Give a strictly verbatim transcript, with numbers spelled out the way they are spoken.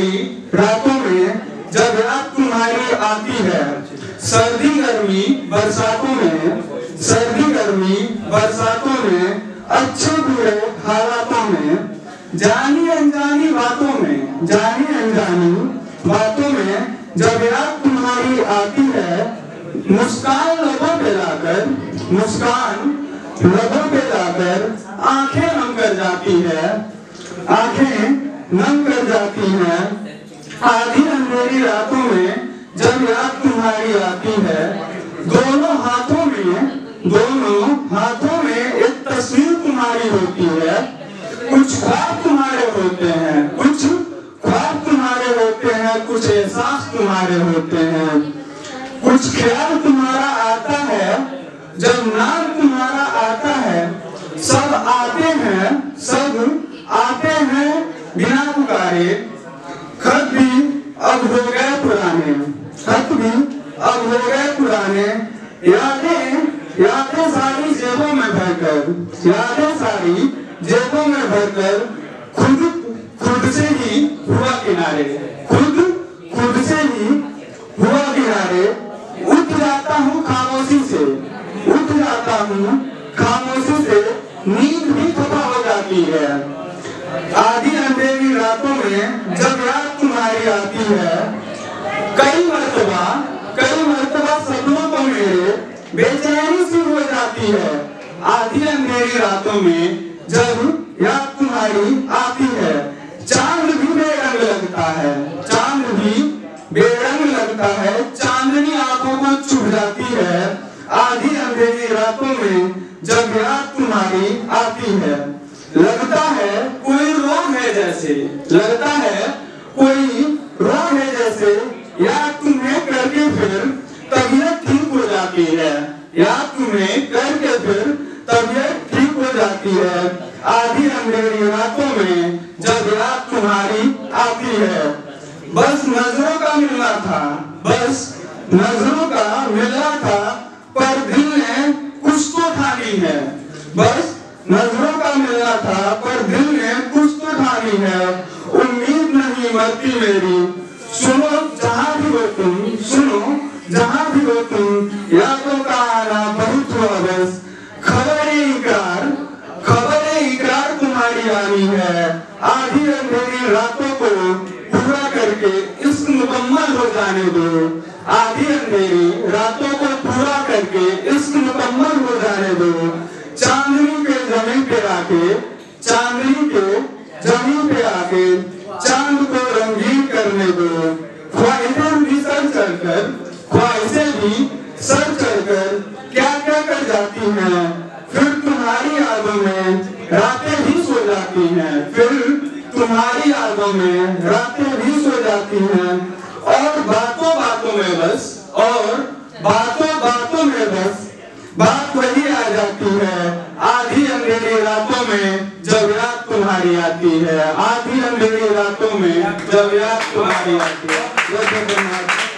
अंधेरी रातों में जब याद तुम्हारी आती है, सर्दी गर्मी बरसातों में, सर्दी गर्मी बरसातों में, अच्छे बुरे हालातों में, जानी अनजानी बातों में, जानी अनजानी बातों में जब याद तुम्हारी आती है, मुस्कान लबों पे लाकर, मुस्कान लबों पे लाकर आंखें नम कर जाती है, आंखें नम कर जाती हैं। आधी अंधेरी रातों में जब याद तुम्हारी आती है, दोनों हाथों में, दोनों हाथों में एक तस्वीर तुम्हारी होती है, कुछ ख्वाब तुम्हारे होते हैं, कुछ ख्वाब तुम्हारे होते हैं, कुछ एहसास तुम्हारे होते हैं, कुछ ख्याल तुम्हारा आता है, जब नाम तुम्हारा आता है, सब आते हैं, सब आते हैं बिना पुकारे, खत भी अब हो गए पुराने, खत भी अब हो गए पुराने, यादें यादें सारी जेबों में भरकर, यादें सारी जेबों में भरकर, खुद खुद से ही हुआ किनारे, खुद खुद से ही हुआ किनारे, उठ जाता हूँ खामोशी से, उठ जाता हूँ खामोशी से, नींद भी खफा हो जाती है। आधी अंधेरी रातों में जब याद तुम्हारी आती है, कई मर्तबा कई मर्तबा सपनों को मेरे बेचैनी सी हो जाती है। आधी अंधेरी रातों में जब याद तुम्हारी आती है, चांद भी बेरंग लगता है, चांद भी बेरंग लगता है, चांदनी आंखों को छू जाती है। आधी अंधेरी रातों में जब याद तुम्हारी आती है, लगता है कोई रोग है जैसे, लगता है कोई रोग है जैसे, याद तुम्हें करके फिर तबीयत ठीक हो जाती है, याद तुम्हें करके फिर तबीयत ठीक हो जाती है। आधी अंधेरी रातों में जब याद तुम्हारी आती है, बस नजरों का मिलना था, बस नजरों का मिलना था, पर दिल ने कुछ तो ठानी है, बस नजरों का मिलना था, पर दिल ने कुछ तो ठानी है। उम्मीद नहीं मरती मेरी, सुनो जहाँ भी हो तुम, सुनो जहाँ भी हो तुम, यादों का आना बहुत हुआ बस, खबर इकरार खबर इकरार तुम्हारी आनी है। आधी अंधेरी रातों को पूरा करके इश्क मुकम्मल हो जाने दो, आधी अंधेरी रातों को पूरा करके इश्क मुकम्मल हो जाने दो। चांदनी के जमीन पे आके, चांदनी के जमीन पे आके चांद को रंगीन करने दो। ख्वाहिशें भी सर चढ़कर, ख्वाहिशें भी सर चढ़कर क्या क्या कर जाती हैं, फिर तुम्हारी यादों में रातें भी सो जाती हैं, फिर तुम्हारी यादों में रातें भी सो जाती हैं। और बातों बातों में बस, और बातों बातों में बस बात वही आ जाती है, आधी अंधेरी रातों में जब याद तुम्हारी आती है, आधी अंधेरी रातों में जब याद तुम्हारी आती है।